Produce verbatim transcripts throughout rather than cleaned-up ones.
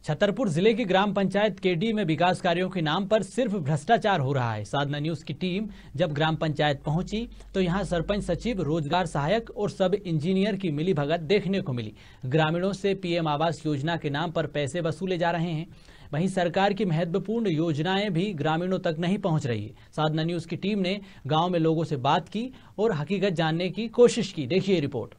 छतरपुर जिले की ग्राम पंचायत केडी में विकास कार्यों के नाम पर सिर्फ भ्रष्टाचार हो रहा है। साधना न्यूज की टीम जब ग्राम पंचायत पहुंची तो यहां सरपंच सचिव, रोजगार सहायक और सब इंजीनियर की मिलीभगत देखने को मिली। ग्रामीणों से पीएम आवास योजना के नाम पर पैसे वसूले जा रहे हैं। वहीं सरकार की महत्वपूर्ण योजनाएं भी ग्रामीणों तक नहीं पहुंच रही है। साधना न्यूज की टीम ने गाँव में लोगों से बात की और हकीकत जानने की कोशिश की। देखिए रिपोर्ट।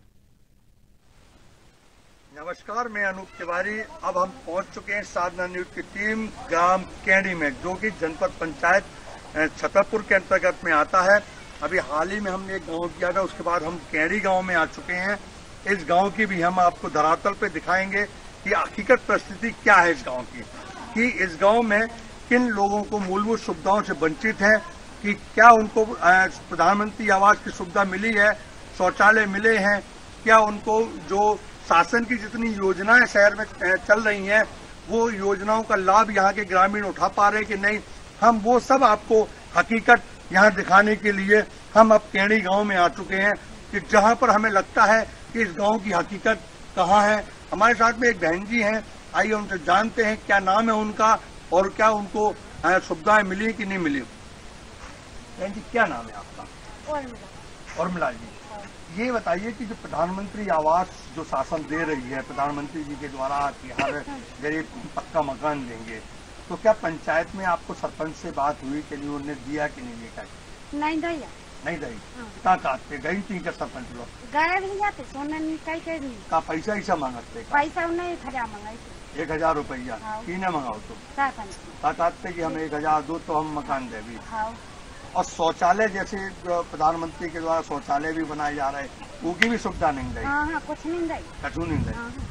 नमस्कार, मैं अनूप तिवारी। अब हम पहुंच चुके हैं साधना न्यूज की टीम ग्राम केडी में, जो कि जनपद पंचायत छतरपुर के अंतर्गत में आता है। अभी हाल ही में हमने एक गांव किया था, उसके बाद हम केडी गांव में आ चुके हैं। इस गांव की भी हम आपको धरातल पे दिखाएंगे कि हकीकत परिस्थिति क्या है इस गांव की, कि इस गांव में किन लोगों को मूलभूत सुविधाओं से वंचित है, कि क्या उनको प्रधानमंत्री आवास की सुविधा मिली है, शौचालय मिले हैं, क्या उनको जो शासन की जितनी योजनाएं शहर में चल रही हैं वो योजनाओं का लाभ यहाँ के ग्रामीण उठा पा रहे कि नहीं। हम वो सब आपको हकीकत यहाँ दिखाने के लिए हम अब केडी गांव में आ चुके हैं, कि जहाँ पर हमें लगता है कि इस गांव की हकीकत कहाँ है। हमारे साथ में एक बहन जी हैं, आइए उनसे जानते हैं क्या नाम है उनका और क्या उनको सुविधाएं मिली कि नहीं मिली। बहन जी, क्या नाम है आपका? उर्मिला जी, ये बताइए कि जो प्रधानमंत्री आवास जो शासन दे रही है प्रधानमंत्री जी के द्वारा कि हर गरीब पक्का मकान देंगे, तो क्या पंचायत में आपको सरपंच से बात हुई कि नहीं, उन्होंने दिया कि नहीं लेकर? नहीं दिया। नहीं दी? कहाँ काटते गई थी क्या सरपंच लोग? गए भी जाते सोना निकाल के नहीं। का पैसा ऐसा मांगते? पैसा उन्हें एक हजार मंगाई। एक हजार रुपया किने मंगाओ तो का काटते कि हम एक हजार दो तो हम मकान दे भी। और शौचालय जैसे प्रधानमंत्री के द्वारा शौचालय भी बनाए जा रहे हैं, उनकी भी सुविधा नहीं दी? हाँ, हाँ, कुछ नहीं दी। कुछ नहीं दी।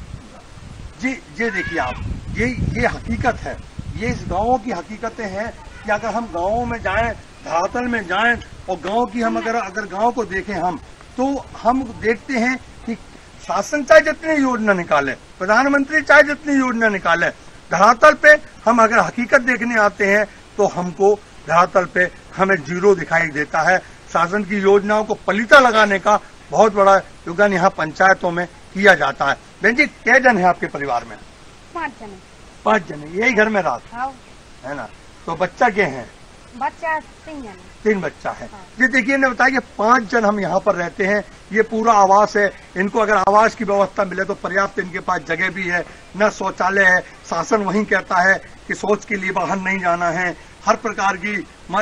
जी ये देखिए आप, ये ये हकीकत है, ये इस गाँव की हकीकतें हैं कि अगर हम गाँवों में जाएं, धरातल में जाएं और गाँव की हम अगर अगर गाँव को देखें हम तो हम देखते हैं कि शासन चाहे जितनी योजना निकाले, प्रधानमंत्री चाहे जितनी योजना निकाले, धरातल पे हम अगर हकीकत देखने आते हैं तो हमको धरातल पे हमें जीरो दिखाई देता है। शासन की योजनाओं को पलीता लगाने का बहुत बड़ा योगदान यहाँ पंचायतों में किया जाता है। बहन जी, कै जन है आपके परिवार में? पाँच जने। पाँच जने, यही घर में रात है ना? तो बच्चा क्या है? बच्चा तीन जन। तीन बच्चा है। ये देखिए ने बताया कि पांच जन हम यहाँ पर रहते हैं, ये पूरा आवास है। इनको अगर आवास की व्यवस्था मिले तो पर्याप्त इनके पास जगह भी है, न शौचालय है। शासन वही कहता है कि शौच के लिए बाहर नहीं जाना है। हर प्रकार की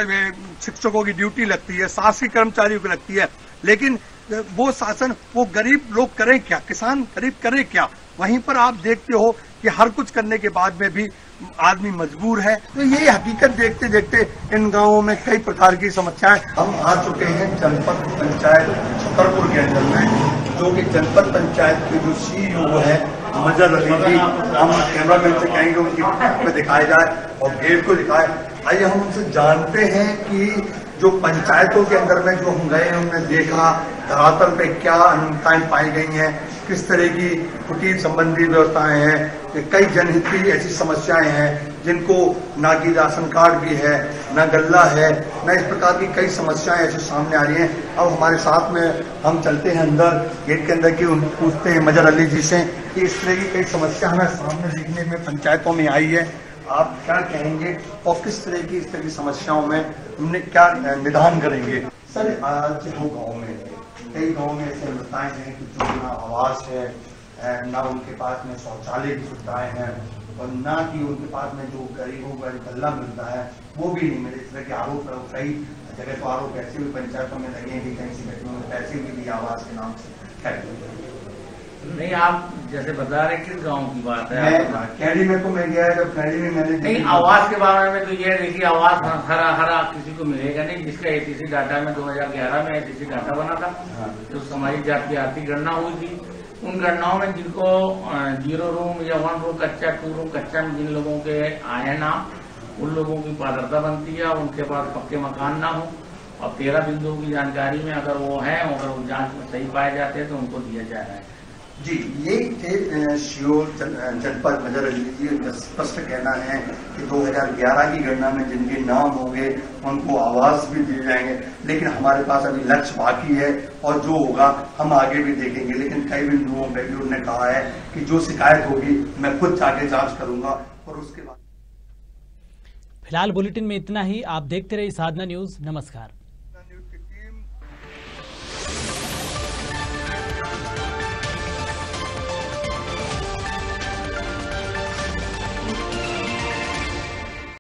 शिक्षकों की ड्यूटी लगती है, शासकीय कर्मचारियों की लगती है, लेकिन वो शासन वो गरीब लोग करें क्या, किसान गरीब करे क्या? वहीं पर आप देखते हो कि हर कुछ करने के बाद में भी आदमी मजबूर है। तो यही हकीकत देखते देखते इन गांवों में कई प्रकार की समस्याएं। हम आ चुके हैं जनपद पंचायत छतरपुर के अंदर में, जो कि जनपद पंचायत के जो सीईओ है मजर अली जी, हम कैमरामैन से कहेंगे उनकी में दिखाया जाए और गेट को दिखाए। आइए हम उनसे जानते हैं कि जो पंचायतों के अंदर में जो हम गए हैं उन्होंने देखा धरातल पे क्या अनियमितताएं पाई गई हैं, किस तरह की कुटीर संबंधी व्यवस्थाएं हैं, कि कई जनहित की ऐसी समस्याएं हैं जिनको ना की राशन कार्ड भी है, न गल्ला है, न इस प्रकार की कई समस्याएं ऐसी सामने आ रही हैं। अब हमारे साथ में हम चलते हैं अंदर, गेट के अंदर की उन पूछते हैं मजर अली जी से कि इस तरह की कई समस्या हमें सामने देखने में पंचायतों में आई है, आप क्या कहेंगे और किस तरह की इस तरह की समस्याओं में हमने क्या निदान करेंगे? सर, आज हम गाँव में कई गाँव में ऐसे बताए हैं कि जो ना आवास है, ना उनके पास में शौचालय की सुविधाएं हैं और ना कि उनके पास में जो गरीबों को गल्ला मिलता है वो भी नहीं मिले। इस तरह के आरोप कई जगह तो आरोप ऐसे भी पंचायतों में लगे हैं कि कहीं सी घटनाओं में पैसे भी दिए आवास के नाम से। नहीं, आप जैसे बता रहे किस गांव की बात है? कैडी में तो मैं गया है, जब कैडी में मैंने नहीं, आवास के बारे में तो ये देखिए, आवास हरा हरा किसी को मिलेगा नहीं। जिसका एटीसी डाटा में दो हजार ग्यारह में एटीसी डाटा बना था, जो सामाजिक जाति आर्थिक गणना हुई थी, उन गणनाओं में जिनको जीरो रूम या वन रूम कच्चा, टू रूम कच्चा में जिन लोगों के आए ना, उन लोगों की पात्रता बनती है, उनके पास पक्के मकान ना हो और तेरह बिंदुओं की जानकारी में अगर वो है, अगर वो जांच में सही पाए जाते हैं तो उनको दिया जा रहा है। जी, ये थे शियोर जनपद नजर अली। स्पष्ट कहना है कि दो हज़ार ग्यारह की गणना में जिनके नाम होंगे उनको आवास भी दिए जाएंगे, लेकिन हमारे पास अभी लक्ष्य बाकी है और जो होगा हम आगे भी देखेंगे। लेकिन कई बिंदुओं पर भी उन्होंने कहा है कि जो शिकायत होगी मैं खुद जाके जांच करूंगा और उसके बाद। फिलहाल बुलेटिन में इतना ही। आप देखते रहिए साधना न्यूज। नमस्कार।